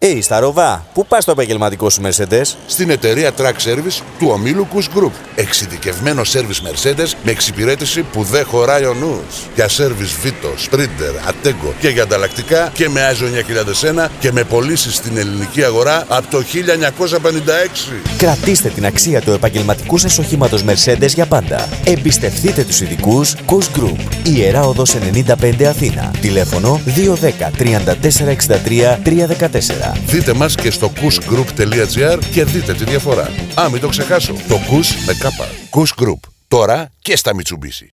Στα Ροβά, πού πας στο επαγγελματικό σου Mercedes? Στην εταιρεία Track Service του ομίλου Kush Group. Εξειδικευμένο service Mercedes με εξυπηρέτηση που δεν χωράει ο νους. Για service Vito, Sprinter, Attego και για ανταλλακτικά και με ISO 9001 και με πωλήσεις στην ελληνική αγορά από το 1956. Κρατήστε την αξία του επαγγελματικού σας οχήματος Mercedes για πάντα. Εμπιστευτείτε τους ειδικούς Kush Group. Ιερά Οδός 95 Αθήνα. Τηλέφωνο 210 34 63 314. Δείτε μας και στο kushgroup.gr και δείτε τη διαφορά. Μην το ξεχάσω, το Kush με κάπα. Kush Group. Τώρα και στα Mitsubishi.